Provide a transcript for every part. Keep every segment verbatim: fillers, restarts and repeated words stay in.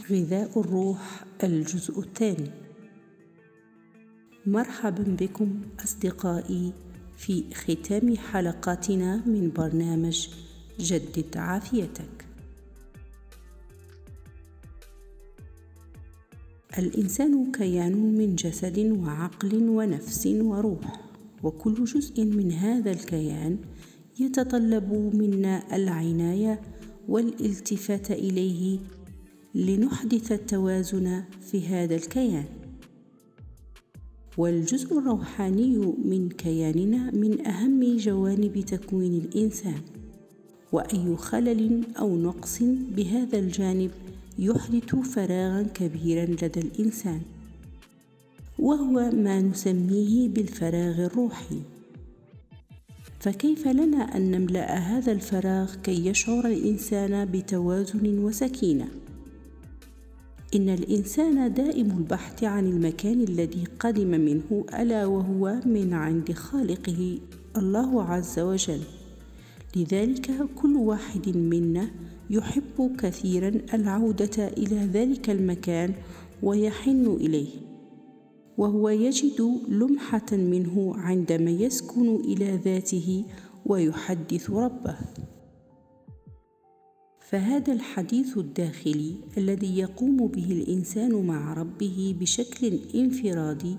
غذاء الروح الجزء الثاني. مرحبا بكم أصدقائي في ختام حلقاتنا من برنامج جدد عافيتك. الإنسان كيان من جسد وعقل ونفس وروح، وكل جزء من هذا الكيان يتطلب منا العناية والالتفات إليه لنحدث التوازن في هذا الكيان. والجزء الروحاني من كياننا من أهم جوانب تكوين الإنسان، وأي خلل أو نقص بهذا الجانب يحدث فراغا كبيرا لدى الإنسان، وهو ما نسميه بالفراغ الروحي. فكيف لنا أن نملأ هذا الفراغ كي يشعر الإنسان بتوازن وسكينة؟ إن الإنسان دائم البحث عن المكان الذي قدم منه، ألا وهو من عند خالقه الله عز وجل. لذلك كل واحد منا يحب كثيرا العودة إلى ذلك المكان ويحن إليه، وهو يجد لمحة منه عندما يسكن إلى ذاته ويحدث ربه. فهذا الحديث الداخلي الذي يقوم به الإنسان مع ربه بشكل انفرادي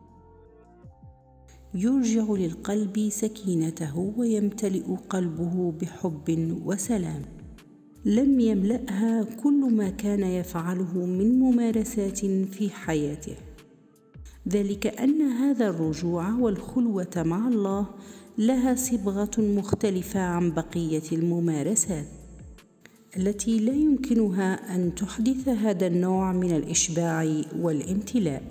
يرجع للقلب سكينته ويمتلئ قلبه بحب وسلام لم يملأها كل ما كان يفعله من ممارسات في حياته. ذلك أن هذا الرجوع والخلوة مع الله لها صبغة مختلفة عن بقية الممارسات التي لا يمكنها أن تحدث هذا النوع من الإشباع والامتلاء.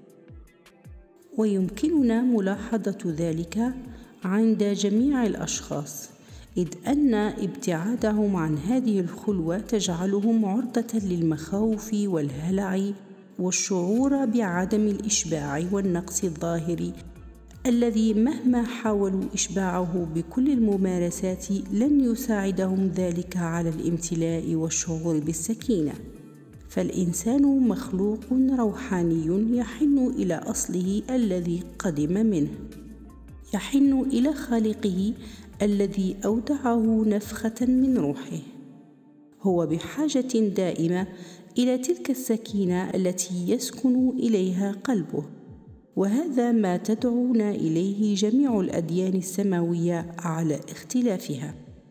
ويمكننا ملاحظة ذلك عند جميع الأشخاص، إذ أن ابتعادهم عن هذه الخلوة تجعلهم عرضة للمخاوف والهلع والشعور بعدم الإشباع والنقص الظاهري الذي مهما حاولوا إشباعه بكل الممارسات لن يساعدهم ذلك على الامتلاء والشعور بالسكينة. فالإنسان مخلوق روحاني يحن إلى أصله الذي قدم منه، يحن إلى خالقه الذي أودعه نفخة من روحه. هو بحاجة دائمة إلى تلك السكينة التي يسكن إليها قلبه، وهذا ما تدعونا إليه جميع الأديان السماوية على اختلافها: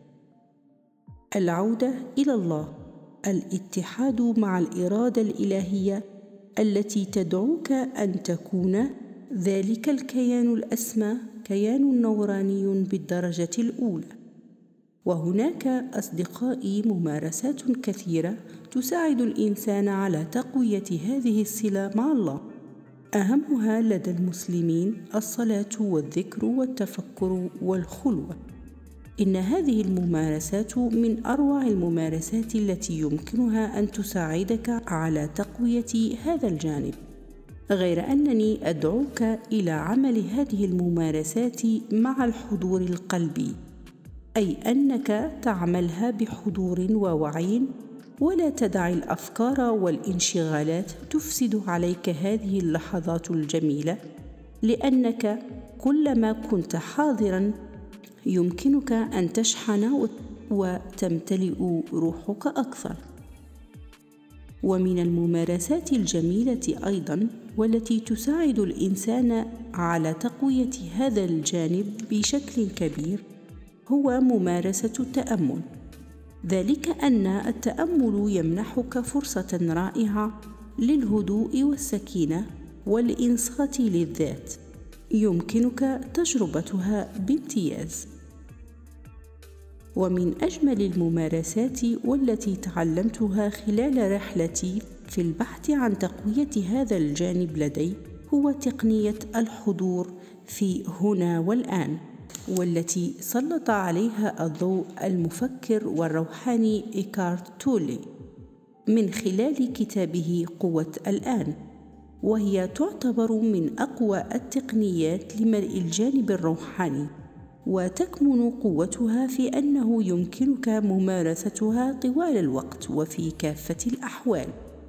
العودة إلى الله، الاتحاد مع الإرادة الإلهية التي تدعوك أن تكون ذلك الكيان الأسمى، كيان نوراني بالدرجة الأولى. وهناك أصدقائي ممارسات كثيرة تساعد الإنسان على تقوية هذه الصلة مع الله. أهمها لدى المسلمين الصلاة والذكر والتفكر والخلوة. إن هذه الممارسات من أروع الممارسات التي يمكنها أن تساعدك على تقوية هذا الجانب، غير أنني أدعوك إلى عمل هذه الممارسات مع الحضور القلبي، أي أنك تعملها بحضور ووعي، ولا تدع الأفكار والانشغالات تفسد عليك هذه اللحظات الجميلة، لأنك كلما كنت حاضراً يمكنك أن تشحن وتمتلئ روحك أكثر. ومن الممارسات الجميلة أيضاً والتي تساعد الإنسان على تقوية هذا الجانب بشكل كبير هو ممارسة التأمل. ذلك أن التأمل يمنحك فرصة رائعة للهدوء والسكينة والإنصات للذات، يمكنك تجربتها بامتياز. ومن أجمل الممارسات والتي تعلمتها خلال رحلتي في البحث عن تقوية هذا الجانب لدي هو تقنية الحضور في هنا والآن، والتي سلط عليها الضوء المفكر والروحاني إيكارت تولي من خلال كتابه قوة الآن، وهي تعتبر من أقوى التقنيات لملء الجانب الروحاني، وتكمن قوتها في أنه يمكنك ممارستها طوال الوقت وفي كافة الأحوال.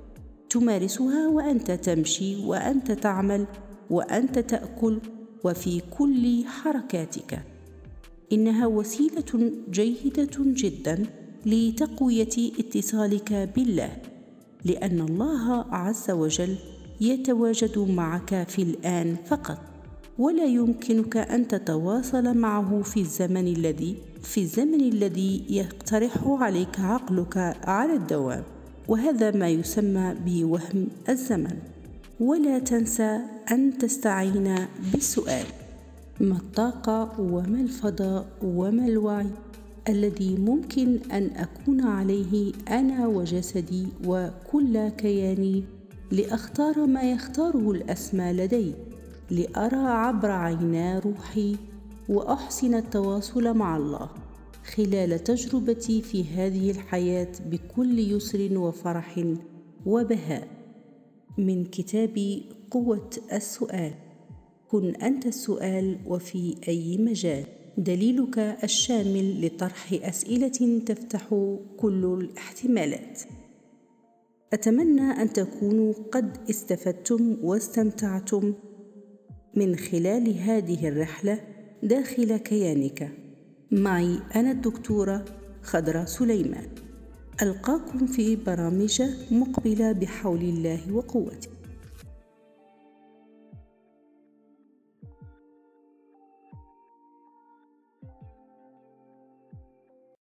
تمارسها وأنت تمشي وأنت تعمل وأنت تأكل وفي كل حركاتك. إنها وسيلة جيدة جداً لتقوية اتصالك بالله، لأن الله عز وجل يتواجد معك في الآن فقط، ولا يمكنك أن تتواصل معه في الزمن الذي في الزمن الذي يقترح عليك عقلك على الدوام، وهذا ما يسمى بوهم الزمن. ولا تنسى أن تستعين بالسؤال: ما الطاقة وما الفضاء وما الوعي الذي ممكن أن أكون عليه أنا وجسدي وكل كياني لأختار ما يختاره الأسمى لدي، لأرى عبر عينا روحي وأحسن التواصل مع الله خلال تجربتي في هذه الحياة بكل يسر وفرح وبهاء. من كتاب قوة السؤال. كن أنت السؤال وفي أي مجال، دليلك الشامل لطرح أسئلة تفتح كل الاحتمالات. أتمنى أن تكونوا قد استفدتم واستمتعتم من خلال هذه الرحلة داخل كيانك. معي أنا الدكتورة خضرة سليمان. ألقاكم في برامج مقبلة بحول الله وقوته.